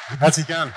Herzlich gern.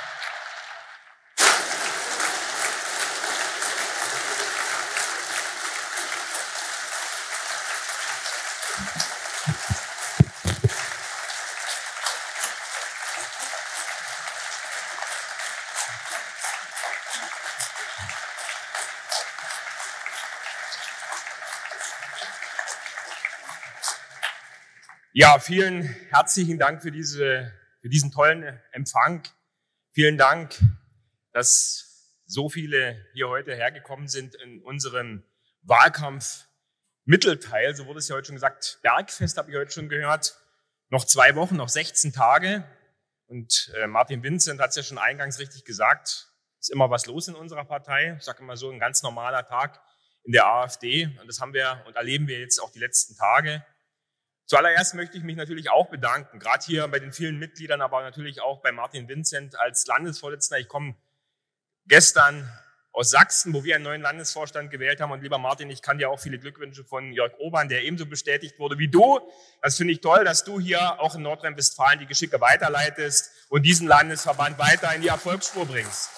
Ja, vielen herzlichen Dank für diesen tollen Empfang. Vielen Dank, dass so viele hier heute hergekommen sind in unserem Wahlkampf-Mittelteil. So wurde es ja heute schon gesagt. Bergfest habe ich heute schon gehört. Noch 2 Wochen, noch 16 Tage. Und Martin Vincent hat es ja schon eingangs richtig gesagt. Es ist immer was los in unserer Partei. Ich sage immer so, ein ganz normaler Tag in der AfD. Und das haben wir und erleben wir jetzt auch die letzten Tage. Zuallererst möchte ich mich natürlich auch bedanken, gerade hier bei den vielen Mitgliedern, aber natürlich auch bei Martin Vincent als Landesvorsitzender. Ich komme gestern aus Sachsen, wo wir einen neuen Landesvorstand gewählt haben. Und lieber Martin, ich kann dir auch viele Glückwünsche von Jörg Obern, der ebenso bestätigt wurde wie du. Das finde ich toll, dass du hier auch in Nordrhein-Westfalen die Geschicke weiterleitest und diesen Landesverband weiter in die Erfolgsspur bringst.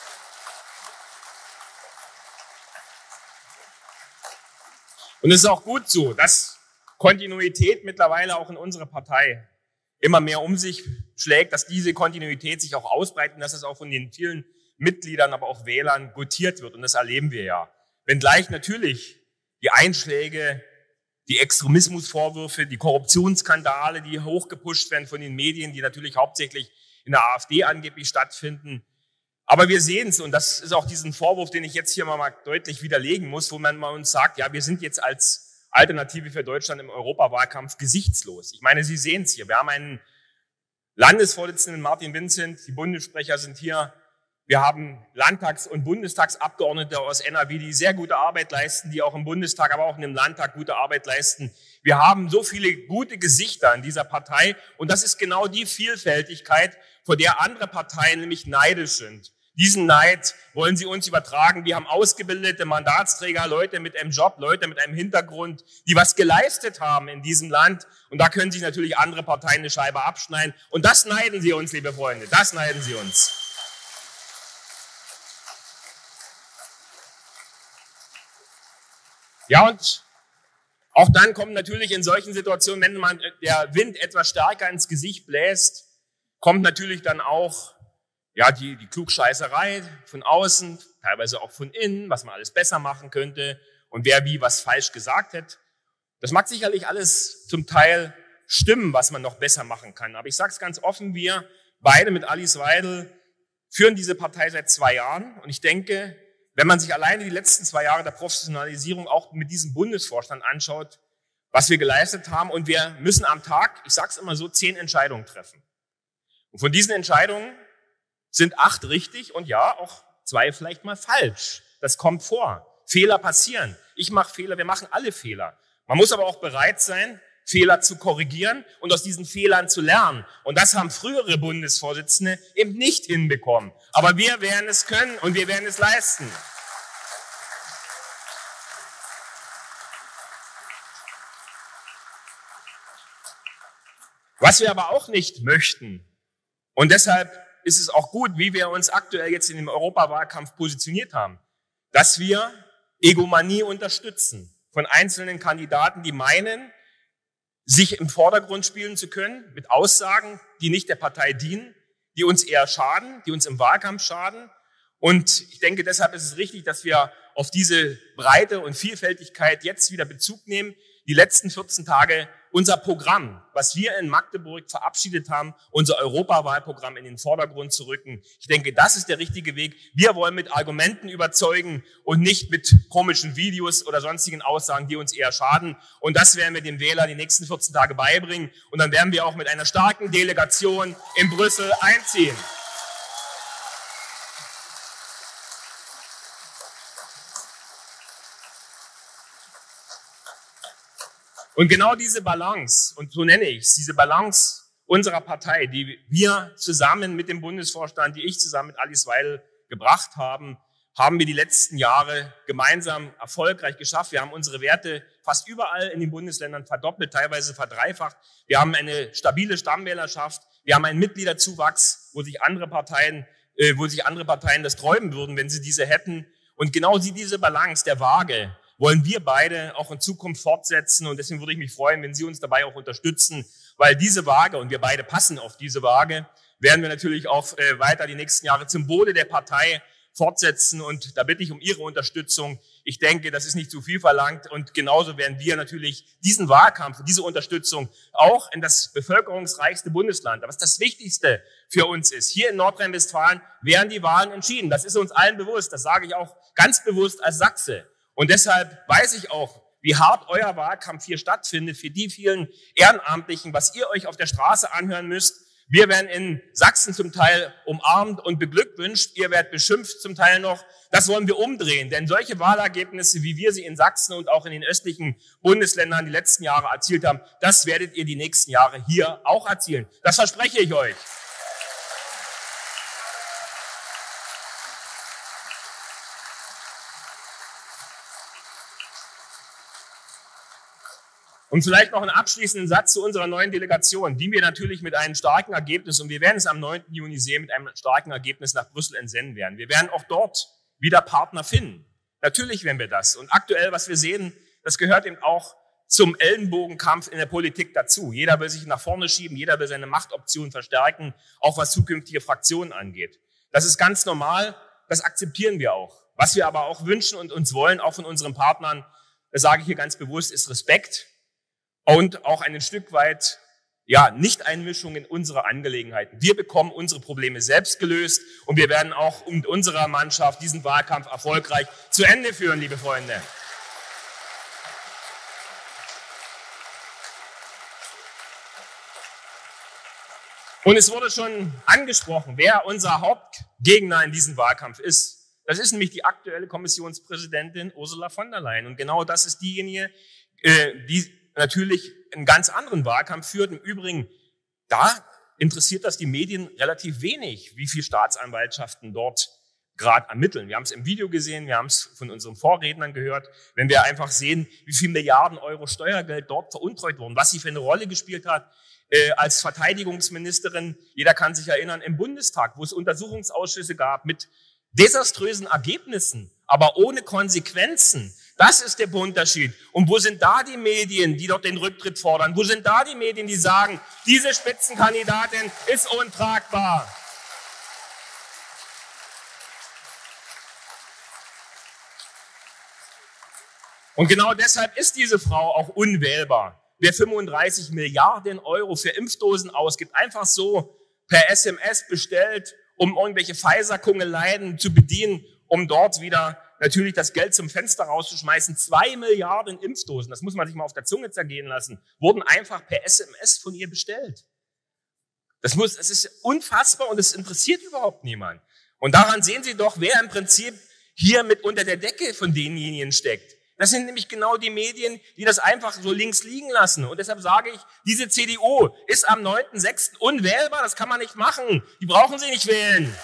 Und es ist auch gut so, dass Kontinuität mittlerweile auch in unserer Partei immer mehr um sich schlägt, dass diese Kontinuität sich auch ausbreitet und dass es auch von den vielen Mitgliedern, aber auch Wählern gutiert wird. Und das erleben wir ja. Wenngleich natürlich die Einschläge, die Extremismusvorwürfe, die Korruptionsskandale, die hochgepusht werden von den Medien, die natürlich hauptsächlich in der AfD angeblich stattfinden. Aber wir sehen es, und das ist auch diesen Vorwurf, den ich jetzt hier mal deutlich widerlegen muss, wo man mal uns sagt, ja, wir sind jetzt als Alternative für Deutschland im Europawahlkampf gesichtslos. Ich meine, Sie sehen es hier. Wir haben einen Landesvorsitzenden, Martin Vincent, die Bundessprecher sind hier. Wir haben Landtags- und Bundestagsabgeordnete aus NRW, die sehr gute Arbeit leisten, die auch im Bundestag, aber auch in dem Landtag gute Arbeit leisten. Wir haben so viele gute Gesichter in dieser Partei. Und das ist genau die Vielfältigkeit, vor der andere Parteien nämlich neidisch sind. Diesen Neid wollen sie uns übertragen. Wir haben ausgebildete Mandatsträger, Leute mit einem Job, Leute mit einem Hintergrund, die was geleistet haben in diesem Land. Und da können sich natürlich andere Parteien eine Scheibe abschneiden. Und das neiden sie uns, liebe Freunde. Das neiden sie uns. Ja, und auch dann kommt natürlich in solchen Situationen, wenn man der Wind etwas stärker ins Gesicht bläst, kommt natürlich dann auch die Klugscheißerei von außen, teilweise auch von innen, was man alles besser machen könnte und wer wie was falsch gesagt hat. Das mag sicherlich alles zum Teil stimmen, was man noch besser machen kann. Aber ich sage es ganz offen, wir beide mit Alice Weidel führen diese Partei seit 2 Jahren. Und ich denke, wenn man sich alleine die letzten 2 Jahre der Professionalisierung auch mit diesem Bundesvorstand anschaut, was wir geleistet haben, und wir müssen am Tag, ich sage es immer so, 10 Entscheidungen treffen. Und von diesen Entscheidungen sind 8 richtig und ja, auch 2 vielleicht mal falsch. Das kommt vor. Fehler passieren. Ich mache Fehler, wir machen alle Fehler. Man muss aber auch bereit sein, Fehler zu korrigieren und aus diesen Fehlern zu lernen. Und das haben frühere Bundesvorsitzende eben nicht hinbekommen. Aber wir werden es können und wir werden es leisten. Was wir aber auch nicht möchten, und deshalb ist es auch gut, wie wir uns aktuell jetzt in dem Europawahlkampf positioniert haben, dass wir Egomanie unterstützen von einzelnen Kandidaten, die meinen, sich im Vordergrund spielen zu können mit Aussagen, die nicht der Partei dienen, die uns eher schaden, die uns im Wahlkampf schaden. Und ich denke, deshalb ist es richtig, dass wir auf diese Breite und Vielfältigkeit jetzt wieder Bezug nehmen, die letzten 14 Tage unser Programm, was wir in Magdeburg verabschiedet haben, unser Europawahlprogramm in den Vordergrund zu rücken. Ich denke, das ist der richtige Weg. Wir wollen mit Argumenten überzeugen und nicht mit komischen Videos oder sonstigen Aussagen, die uns eher schaden. Und das werden wir dem Wähler die nächsten 14 Tage beibringen. Und dann werden wir auch mit einer starken Delegation in Brüssel einziehen. Und genau diese Balance, und so nenne ich es, diese Balance unserer Partei, die wir zusammen mit dem Bundesvorstand, die ich zusammen mit Alice Weidel gebracht haben, haben wir die letzten Jahre gemeinsam erfolgreich geschafft. Wir haben unsere Werte fast überall in den Bundesländern verdoppelt, teilweise verdreifacht. Wir haben eine stabile Stammwählerschaft. Wir haben einen Mitgliederzuwachs, wo sich andere Parteien das träumen würden, wenn sie diese hätten. Und genau diese Balance der Waage wollen wir beide auch in Zukunft fortsetzen. Und deswegen würde ich mich freuen, wenn Sie uns dabei auch unterstützen, weil diese Waage, und wir beide passen auf diese Waage, werden wir natürlich auch weiter die nächsten Jahre Symbole der Partei fortsetzen. Und da bitte ich um Ihre Unterstützung. Ich denke, das ist nicht zu viel verlangt. Und genauso werden wir natürlich diesen Wahlkampf, diese Unterstützung auch in das bevölkerungsreichste Bundesland, was das Wichtigste für uns ist. Hier in Nordrhein-Westfalen werden die Wahlen entschieden. Das ist uns allen bewusst. Das sage ich auch ganz bewusst als Sachse. Und deshalb weiß ich auch, wie hart euer Wahlkampf hier stattfindet, für die vielen Ehrenamtlichen, was ihr euch auf der Straße anhören müsst. Wir werden in Sachsen zum Teil umarmt und beglückwünscht. Ihr werdet beschimpft zum Teil noch. Das wollen wir umdrehen, denn solche Wahlergebnisse, wie wir sie in Sachsen und auch in den östlichen Bundesländern die letzten Jahre erzielt haben, das werdet ihr die nächsten Jahre hier auch erzielen. Das verspreche ich euch. Und vielleicht noch einen abschließenden Satz zu unserer neuen Delegation, die wir natürlich mit einem starken Ergebnis, und wir werden es am 9. Juni sehen, mit einem starken Ergebnis nach Brüssel entsenden werden. Wir werden auch dort wieder Partner finden. Natürlich werden wir das. Und aktuell, was wir sehen, das gehört eben auch zum Ellenbogenkampf in der Politik dazu. Jeder will sich nach vorne schieben, jeder will seine Machtoptionen verstärken, auch was zukünftige Fraktionen angeht. Das ist ganz normal, das akzeptieren wir auch. Was wir aber auch wünschen und uns wollen, auch von unseren Partnern, das sage ich hier ganz bewusst, ist Respekt. Und auch ein Stück weit, Nicht-Einmischung in unsere Angelegenheiten. Wir bekommen unsere Probleme selbst gelöst und wir werden auch mit unserer Mannschaft diesen Wahlkampf erfolgreich zu Ende führen, liebe Freunde. Und es wurde schon angesprochen, wer unser Hauptgegner in diesem Wahlkampf ist. Das ist nämlich die aktuelle Kommissionspräsidentin Ursula von der Leyen. Und genau das ist diejenige, die natürlich einen ganz anderen Wahlkampf führt. Im Übrigen, da interessiert das die Medien relativ wenig, wie viele Staatsanwaltschaften dort gerade ermitteln. Wir haben es im Video gesehen, wir haben es von unseren Vorrednern gehört. Wenn wir einfach sehen, wie viel Milliarden Euro Steuergeld dort veruntreut wurden, was sie für eine Rolle gespielt hat als Verteidigungsministerin. Jeder kann sich erinnern, im Bundestag, wo es Untersuchungsausschüsse gab mit desaströsen Ergebnissen, aber ohne Konsequenzen. Das ist der Unterschied. Und wo sind da die Medien, die dort den Rücktritt fordern? Wo sind da die Medien, die sagen, diese Spitzenkandidatin ist untragbar? Und genau deshalb ist diese Frau auch unwählbar. Wer 35 Milliarden Euro für Impfdosen ausgibt, einfach so per SMS bestellt, um irgendwelche Pfizer-Kungeleien zu bedienen, um dort wieder natürlich das Geld zum Fenster rauszuschmeißen. 2 Milliarden Impfdosen, das muss man sich mal auf der Zunge zergehen lassen, wurden einfach per SMS von ihr bestellt. Es ist unfassbar und es interessiert überhaupt niemand. Und daran sehen Sie doch, wer im Prinzip hier mit unter der Decke von denjenigen steckt. Das sind nämlich genau die Medien, die das einfach so links liegen lassen. Und deshalb sage ich, diese CDU ist am 9.6. unwählbar, das kann man nicht machen. Die brauchen Sie nicht wählen.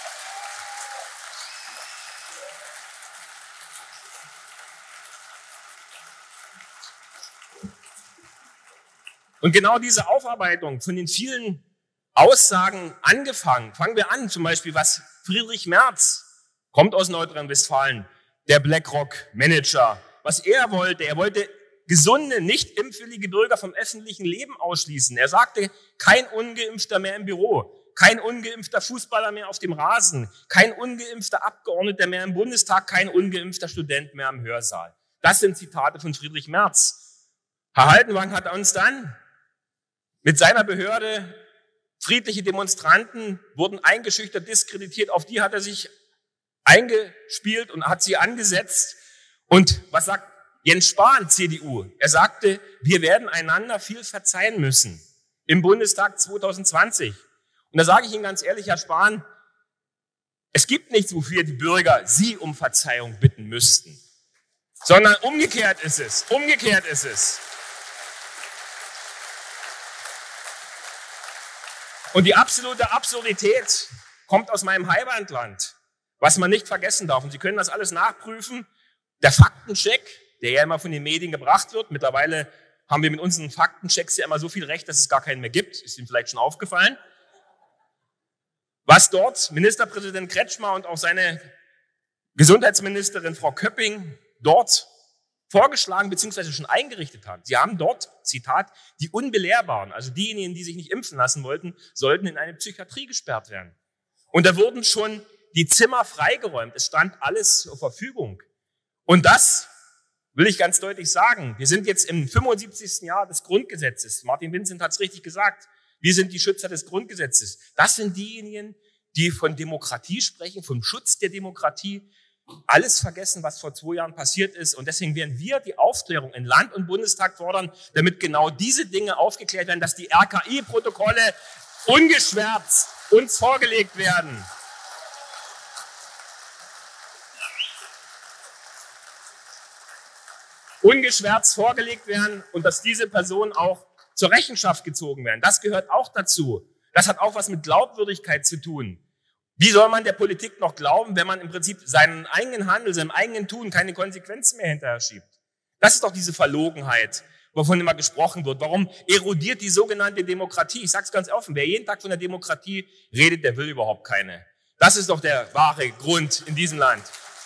Und genau diese Aufarbeitung von den vielen Aussagen angefangen, fangen wir an, zum Beispiel was Friedrich Merz, kommt aus Nordrhein-Westfalen, der BlackRock-Manager, was er wollte gesunde, nicht impfwillige Bürger vom öffentlichen Leben ausschließen. Er sagte, kein Ungeimpfter mehr im Büro, kein ungeimpfter Fußballer mehr auf dem Rasen, kein ungeimpfter Abgeordneter mehr im Bundestag, kein ungeimpfter Student mehr im Hörsaal. Das sind Zitate von Friedrich Merz. Herr Haldenwang hat uns dann mit seiner Behörde, friedliche Demonstranten wurden eingeschüchtert, diskreditiert, auf die hat er sich eingespielt und hat sie angesetzt. Und was sagt Jens Spahn, CDU? Er sagte, wir werden einander viel verzeihen müssen im Bundestag 2020. Und da sage ich Ihnen ganz ehrlich, Herr Spahn, es gibt nichts, wofür die Bürger Sie um Verzeihung bitten müssten, sondern umgekehrt ist es. Umgekehrt ist es. Und die absolute Absurdität kommt aus meinem Heimatland, was man nicht vergessen darf. Und Sie können das alles nachprüfen. Der Faktencheck, der ja immer von den Medien gebracht wird, mittlerweile haben wir mit unseren Faktenchecks ja immer so viel Recht, dass es gar keinen mehr gibt. Ist Ihnen vielleicht schon aufgefallen? Was dort Ministerpräsident Kretschmer und auch seine Gesundheitsministerin Frau Köpping dort vorgeschlagen bzw. schon eingerichtet haben. Sie haben dort, Zitat, die Unbelehrbaren, also diejenigen, die sich nicht impfen lassen wollten, sollten in eine Psychiatrie gesperrt werden. Und da wurden schon die Zimmer freigeräumt. Es stand alles zur Verfügung. Und das will ich ganz deutlich sagen. Wir sind jetzt im 75. Jahr des Grundgesetzes. Martin Vincent hat es richtig gesagt. Wir sind die Schützer des Grundgesetzes. Das sind diejenigen, die von Demokratie sprechen, vom Schutz der Demokratie. Alles vergessen, was vor 2 Jahren passiert ist. Und deswegen werden wir die Aufklärung in Land und Bundestag fordern, damit genau diese Dinge aufgeklärt werden, dass die RKI-Protokolle ungeschwärzt uns vorgelegt werden. Ungeschwärzt vorgelegt werden und dass diese Personen auch zur Rechenschaft gezogen werden. Das gehört auch dazu. Das hat auch was mit Glaubwürdigkeit zu tun. Wie soll man der Politik noch glauben, wenn man im Prinzip seinen eigenen Handel, seinem eigenen Tun keine Konsequenzen mehr hinterher schiebt? Das ist doch diese Verlogenheit, wovon immer gesprochen wird. Warum erodiert die sogenannte Demokratie? Ich sage es ganz offen, wer jeden Tag von der Demokratie redet, der will überhaupt keine. Das ist doch der wahre Grund in diesem Land.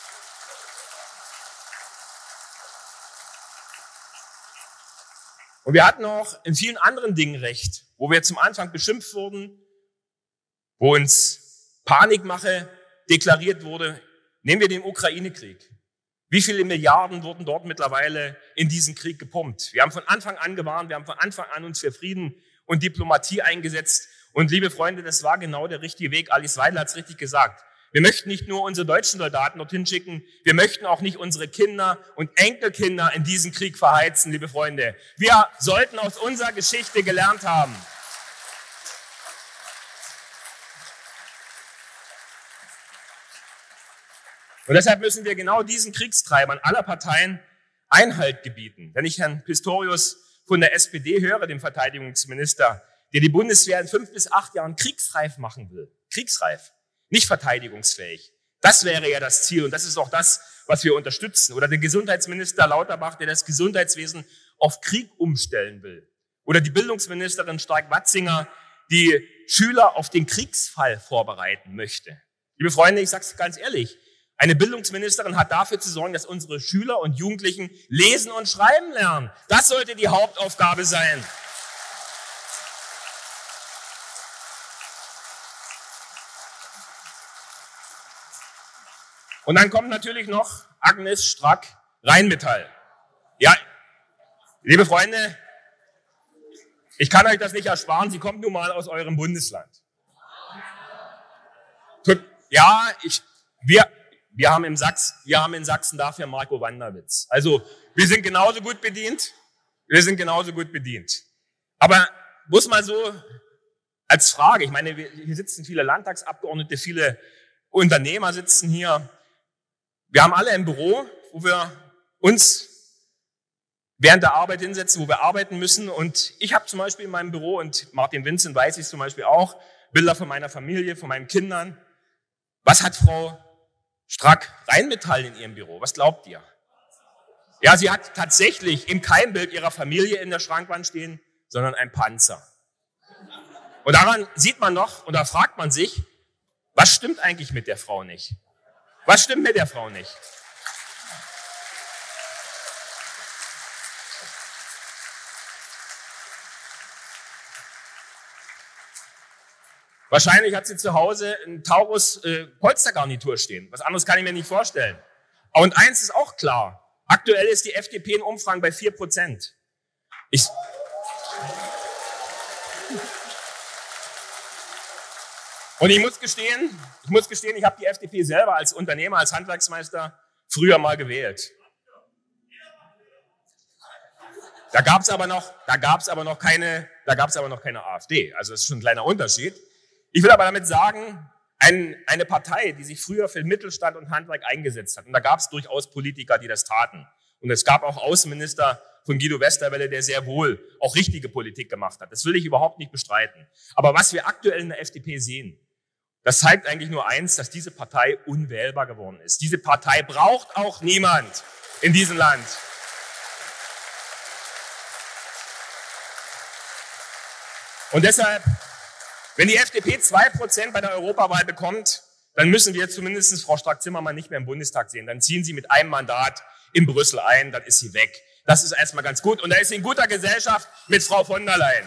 Und wir hatten auch in vielen anderen Dingen recht, wo wir zum Anfang beschimpft wurden, wo uns Panikmache deklariert wurde. Nehmen wir den Ukraine-Krieg. Wie viele Milliarden wurden dort mittlerweile in diesen Krieg gepumpt? Wir haben von Anfang an gewarnt, wir haben von Anfang an uns für Frieden und Diplomatie eingesetzt. Und liebe Freunde, das war genau der richtige Weg. Alice Weidel hat es richtig gesagt. Wir möchten nicht nur unsere deutschen Soldaten dorthin schicken, wir möchten auch nicht unsere Kinder und Enkelkinder in diesen Krieg verheizen, liebe Freunde. Wir sollten aus unserer Geschichte gelernt haben. Und deshalb müssen wir genau diesen Kriegstreibern aller Parteien Einhalt gebieten. Wenn ich Herrn Pistorius von der SPD höre, dem Verteidigungsminister, der die Bundeswehr in 5 bis 8 Jahren kriegsreif machen will, kriegsreif, nicht verteidigungsfähig. Das wäre ja das Ziel und das ist auch das, was wir unterstützen. Oder der Gesundheitsminister Lauterbach, der das Gesundheitswesen auf Krieg umstellen will. Oder die Bildungsministerin Stark-Watzinger, die Schüler auf den Kriegsfall vorbereiten möchte. Liebe Freunde, ich sage es ganz ehrlich, eine Bildungsministerin hat dafür zu sorgen, dass unsere Schüler und Jugendlichen lesen und schreiben lernen. Das sollte die Hauptaufgabe sein. Und dann kommt natürlich noch Agnes Strack-Rheinmetall. Ja, liebe Freunde, ich kann euch das nicht ersparen, sie kommt nun mal aus eurem Bundesland. Ja, wir haben in Sachsen dafür Marco Wanderwitz. Also, wir sind genauso gut bedient. Aber muss mal so als Frage, ich meine, hier sitzen viele Landtagsabgeordnete, viele Unternehmer sitzen hier. Wir haben alle ein Büro, wo wir uns während der Arbeit hinsetzen, wo wir arbeiten müssen. Und ich habe zum Beispiel in meinem Büro, und Martin Vincent weiß ich zum Beispiel auch, Bilder von meiner Familie, von meinen Kindern. Was hat Frau Strack-Rheinmetall in ihrem Büro? Was glaubt ihr? Ja, sie hat tatsächlich im Keimbild ihrer Familie in der Schrankwand stehen, sondern ein Panzer. Und daran sieht man noch, oder fragt man sich, was stimmt eigentlich mit der Frau nicht? Was stimmt mit der Frau nicht? Wahrscheinlich hat sie zu Hause ein Taurus Polstergarnitur stehen. Was anderes kann ich mir nicht vorstellen. Und eins ist auch klar. Aktuell ist die FDP in Umfragen bei 4%. Und ich muss gestehen, ich habe die FDP selber als Unternehmer, als Handwerksmeister früher mal gewählt. Da gab's aber noch keine AfD. Also das ist schon ein kleiner Unterschied. Ich will aber damit sagen, eine Partei, die sich früher für Mittelstand und Handwerk eingesetzt hat, und da gab es durchaus Politiker, die das taten. Und es gab auch Außenminister von Guido Westerwelle, der sehr wohl auch richtige Politik gemacht hat. Das will ich überhaupt nicht bestreiten. Aber was wir aktuell in der FDP sehen, das zeigt eigentlich nur eins, dass diese Partei unwählbar geworden ist. Diese Partei braucht auch niemand in diesem Land. Und deshalb, wenn die FDP 2% bei der Europawahl bekommt, dann müssen wir zumindest Frau Strack-Zimmermann nicht mehr im Bundestag sehen. Dann ziehen sie mit einem Mandat in Brüssel ein, dann ist sie weg. Das ist erstmal ganz gut. Und da ist sie in guter Gesellschaft mit Frau von der Leyen.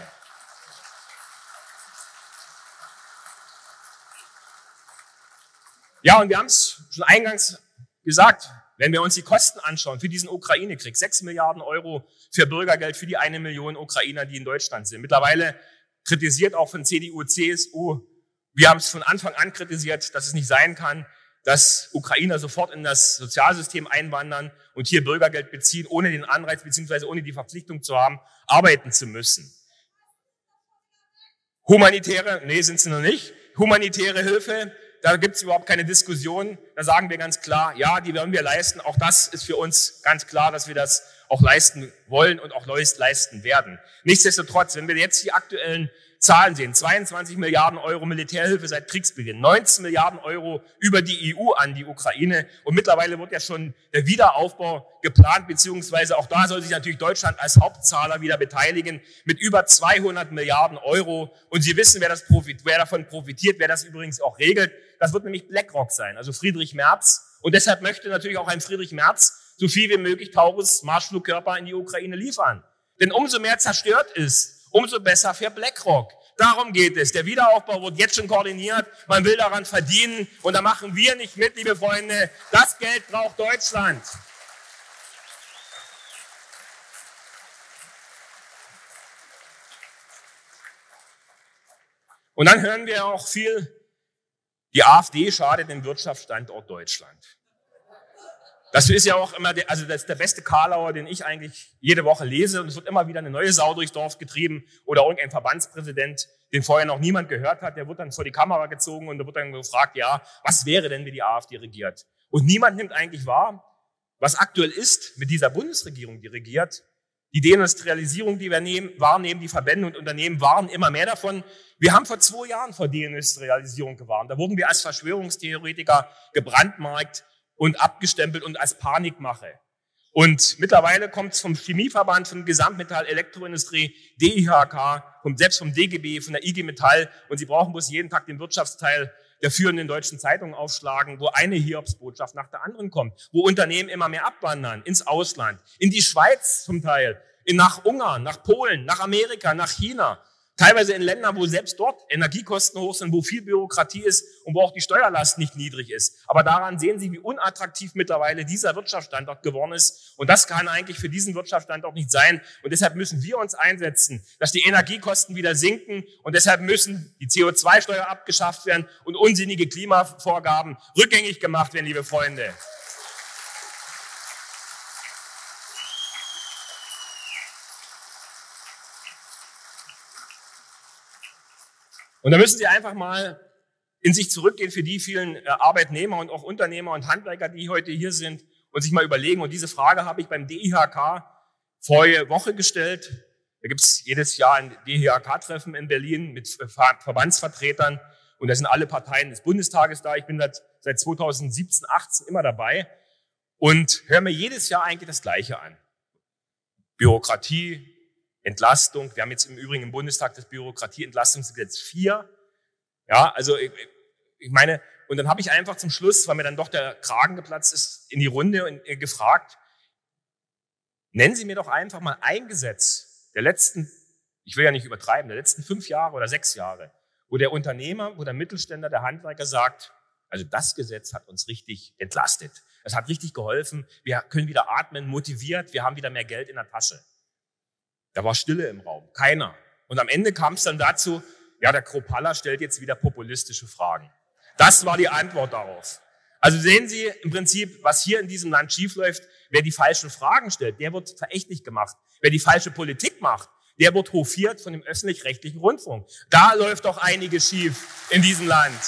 Ja, und wir haben es schon eingangs gesagt, wenn wir uns die Kosten anschauen für diesen Ukraine-Krieg, 6 Milliarden Euro für Bürgergeld für die 1 Million Ukrainer, die in Deutschland sind. Mittlerweile kritisiert auch von CDU, CSU, wir haben es von Anfang an kritisiert, dass es nicht sein kann, dass Ukrainer sofort in das Sozialsystem einwandern und hier Bürgergeld beziehen, ohne den Anreiz bzw. ohne die Verpflichtung zu haben, arbeiten zu müssen. Sind sie noch nicht. Humanitäre Hilfe, da gibt es überhaupt keine Diskussion. Da sagen wir ganz klar, ja, die werden wir leisten. Auch das ist für uns ganz klar, dass wir das auch leisten wollen und auch leisten werden. Nichtsdestotrotz, wenn wir jetzt die aktuellen Zahlen sehen, 22 Milliarden Euro Militärhilfe seit Kriegsbeginn, 19 Milliarden Euro über die EU an die Ukraine und mittlerweile wird ja schon der Wiederaufbau geplant, beziehungsweise auch da soll sich natürlich Deutschland als Hauptzahler wieder beteiligen mit über 200 Milliarden Euro. Und Sie wissen, wer davon profitiert, wer das übrigens auch regelt. Das wird nämlich BlackRock sein, also Friedrich Merz. Und deshalb möchte natürlich auch ein Friedrich Merz so viel wie möglich Taurus-Marschflugkörper in die Ukraine liefern. Denn umso mehr zerstört ist, umso besser für BlackRock. Darum geht es. Der Wiederaufbau wird jetzt schon koordiniert. Man will daran verdienen. Und da machen wir nicht mit, liebe Freunde. Das Geld braucht Deutschland. Und dann hören wir auch viel, die AfD schadet dem Wirtschaftsstandort Deutschland. Das ist ja auch immer das ist der beste Karlauer, den ich eigentlich jede Woche lese. Und es wird immer wieder eine neue Sau durchs Dorf getrieben oder irgendein Verbandspräsident, den vorher noch niemand gehört hat, der wird dann vor die Kamera gezogen und da wird dann gefragt, ja, was wäre denn, wenn die AfD regiert? Und niemand nimmt eigentlich wahr, was aktuell ist mit dieser Bundesregierung, die regiert. Die Deindustrialisierung, die wir wahrnehmen, die Verbände und Unternehmen warnen immer mehr davon. Wir haben vor 2 Jahren vor Deindustrialisierung gewarnt. Da wurden wir als Verschwörungstheoretiker gebrandmarkt und abgestempelt und als Panikmache. Und mittlerweile kommt es vom Chemieverband, von Gesamtmetall, Elektroindustrie, DIHK, selbst vom DGB, von der IG Metall. Und Sie brauchen bloß jeden Tag den Wirtschaftsteil der führenden deutschen Zeitungen aufschlagen, wo eine Hiobsbotschaft nach der anderen kommt, wo Unternehmen immer mehr abwandern ins Ausland, in die Schweiz zum Teil, nach Ungarn, nach Polen, nach Amerika, nach China. Teilweise in Ländern, wo selbst dort Energiekosten hoch sind, wo viel Bürokratie ist und wo auch die Steuerlast nicht niedrig ist. Aber daran sehen Sie, wie unattraktiv mittlerweile dieser Wirtschaftsstandort geworden ist. Und das kann eigentlich für diesen Wirtschaftsstandort nicht sein. Und deshalb müssen wir uns einsetzen, dass die Energiekosten wieder sinken. Und deshalb müssen die CO2-Steuer abgeschafft werden und unsinnige Klimavorgaben rückgängig gemacht werden, liebe Freunde. Und da müssen Sie einfach mal in sich zurückgehen für die vielen Arbeitnehmer und auch Unternehmer und Handwerker, die heute hier sind und sich mal überlegen. Und diese Frage habe ich beim DIHK vorige Woche gestellt. Da gibt es jedes Jahr ein DIHK-Treffen in Berlin mit Verbandsvertretern. Und da sind alle Parteien des Bundestages da. Ich bin seit 2017, 18 immer dabei und höre mir jedes Jahr eigentlich das Gleiche an. Bürokratie, Entlastung. Wir haben jetzt im Übrigen im Bundestag das Bürokratieentlastungsgesetz 4. Ja, also ich meine, und dann habe ich einfach zum Schluss, weil mir dann doch der Kragen geplatzt ist, in die Runde und gefragt, nennen Sie mir doch einfach mal ein Gesetz der letzten, ich will ja nicht übertreiben, der letzten 5 Jahre oder 6 Jahre, wo der Unternehmer, wo der Mittelständler, der Handwerker sagt, also das Gesetz hat uns richtig entlastet. Es hat richtig geholfen. Wir können wieder atmen, motiviert. Wir haben wieder mehr Geld in der Tasche. Da war Stille im Raum, keiner. Und am Ende kam es dann dazu, ja, der Kropalla stellt jetzt wieder populistische Fragen. Das war die Antwort darauf. Also sehen Sie im Prinzip, was hier in diesem Land schiefläuft. Wer die falschen Fragen stellt, der wird verächtlich gemacht. Wer die falsche Politik macht, der wird hofiert von dem öffentlich-rechtlichen Rundfunk. Da läuft doch einiges schief in diesem Land.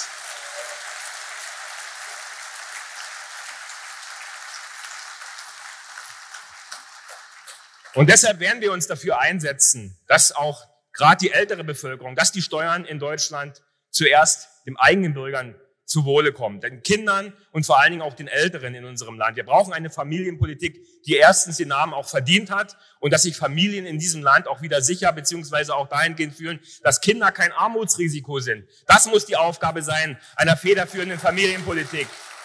Und deshalb werden wir uns dafür einsetzen, dass auch gerade die ältere Bevölkerung, dass die Steuern in Deutschland zuerst den eigenen Bürgern zu Wohle kommt. Den Kindern und vor allen Dingen auch den Älteren in unserem Land. Wir brauchen eine Familienpolitik, die erstens den Namen auch verdient hat und dass sich Familien in diesem Land auch wieder sicher beziehungsweise auch dahingehend fühlen, dass Kinder kein Armutsrisiko sind. Das muss die Aufgabe sein einer federführenden Familienpolitik.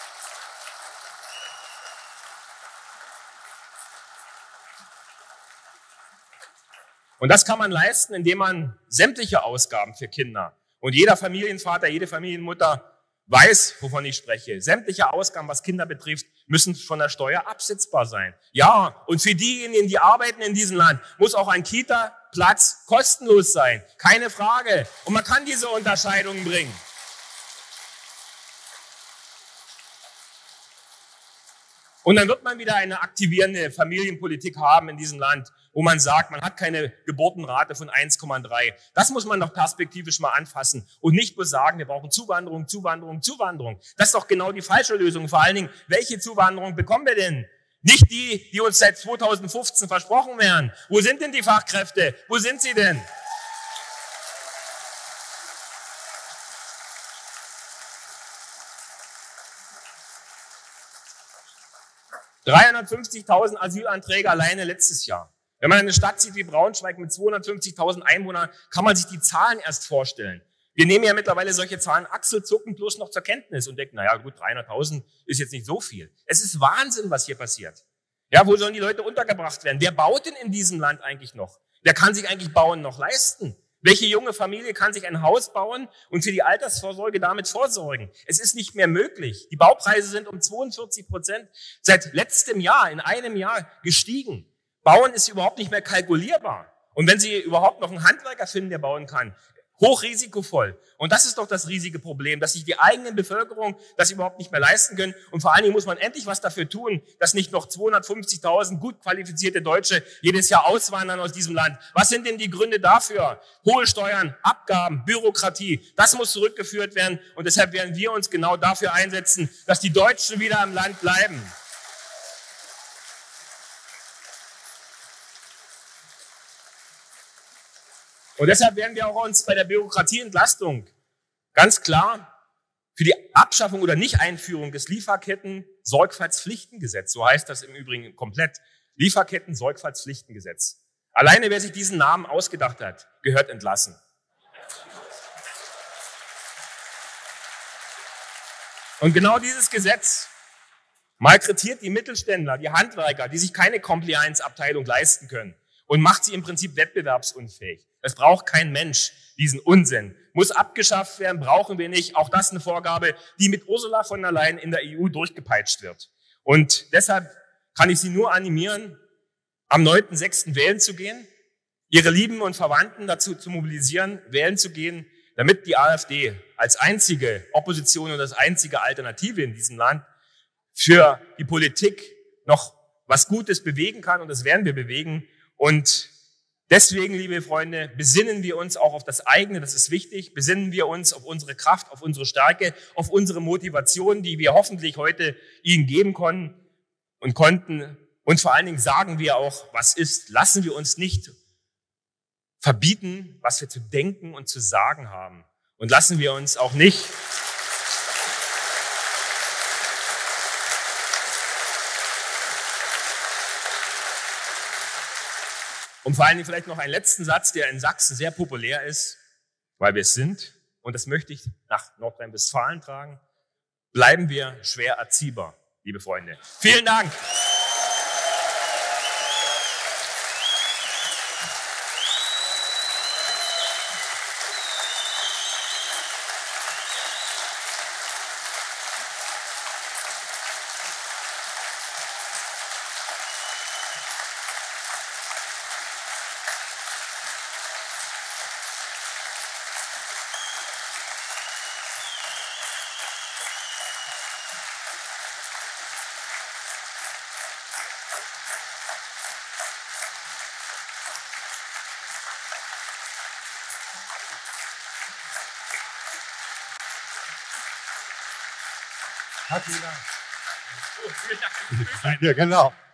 Und das kann man leisten, indem man sämtliche Ausgaben für Kinder, und jeder Familienvater, jede Familienmutter weiß, wovon ich spreche, sämtliche Ausgaben, was Kinder betrifft, müssen von der Steuer absetzbar sein. Ja, und für diejenigen, die arbeiten in diesem Land, muss auch ein Kita-Platz kostenlos sein. Keine Frage. Und man kann diese Unterscheidungen bringen. Und dann wird man wieder eine aktivierende Familienpolitik haben in diesem Land, wo man sagt, man hat keine Geburtenrate von 1,3. Das muss man doch perspektivisch mal anfassen und nicht nur sagen, wir brauchen Zuwanderung, Zuwanderung, Zuwanderung. Das ist doch genau die falsche Lösung. Vor allen Dingen, welche Zuwanderung bekommen wir denn? Nicht die, die uns seit 2015 versprochen werden. Wo sind denn die Fachkräfte? Wo sind sie denn? (350.000 Asylanträge alleine letztes Jahr. Wenn man eine Stadt sieht wie Braunschweig mit 250.000 Einwohnern, kann man sich die Zahlen erst vorstellen. Wir nehmen ja mittlerweile solche Zahlen achselzuckend bloß noch zur Kenntnis und denken, naja gut, 300.000 ist jetzt nicht so viel. Es ist Wahnsinn, was hier passiert. Ja, wo sollen die Leute untergebracht werden? Wer baut denn in diesem Land eigentlich noch? Wer kann sich eigentlich Bauen noch leisten? Welche junge Familie kann sich ein Haus bauen und für die Altersvorsorge damit vorsorgen? Es ist nicht mehr möglich. Die Baupreise sind um 42% seit letztem Jahr, in einem Jahr gestiegen. Bauen ist überhaupt nicht mehr kalkulierbar. Und wenn Sie überhaupt noch einen Handwerker finden, der bauen kann, hochrisikovoll. Und das ist doch das riesige Problem, dass sich die eigene Bevölkerung das überhaupt nicht mehr leisten können. Und vor allen Dingen muss man endlich was dafür tun, dass nicht noch 250.000 gut qualifizierte Deutsche jedes Jahr auswandern aus diesem Land. Was sind denn die Gründe dafür? Hohe Steuern, Abgaben, Bürokratie, das muss zurückgeführt werden. Und deshalb werden wir uns genau dafür einsetzen, dass die Deutschen wieder im Land bleiben. Und deshalb werden wir auch uns bei der Bürokratieentlastung ganz klar für die Abschaffung oder Nicht-Einführung des Lieferketten-Sorgfaltspflichtengesetz, so heißt das im Übrigen komplett, Lieferketten-Sorgfaltspflichtengesetz. Alleine wer sich diesen Namen ausgedacht hat, gehört entlassen. Und genau dieses Gesetz malträtiert die Mittelständler, die Handwerker, die sich keine Compliance-Abteilung leisten können, und macht sie im Prinzip wettbewerbsunfähig. Es braucht kein Mensch, diesen Unsinn. Muss abgeschafft werden, brauchen wir nicht. Auch das eine Vorgabe, die mit Ursula von der Leyen in der EU durchgepeitscht wird. Und deshalb kann ich Sie nur animieren, am 9.6. wählen zu gehen, Ihre Lieben und Verwandten dazu zu mobilisieren, wählen zu gehen, damit die AfD als einzige Opposition und als einzige Alternative in diesem Land für die Politik noch was Gutes bewegen kann. Und das werden wir bewegen. Und deswegen, liebe Freunde, besinnen wir uns auch auf das eigene, das ist wichtig, besinnen wir uns auf unsere Kraft, auf unsere Stärke, auf unsere Motivation, die wir hoffentlich heute Ihnen geben konnten. Und vor allen Dingen sagen wir auch, was ist. Lassen wir uns nicht verbieten, was wir zu denken und zu sagen haben. Und lassen wir uns auch nicht und vor allen Dingen vielleicht noch einen letzten Satz, der in Sachsen sehr populär ist, weil wir es sind, und das möchte ich nach Nordrhein-Westfalen tragen, bleiben wir schwer erziehbar, liebe Freunde. Vielen Dank. Herzlichen Dank. Ja, genau.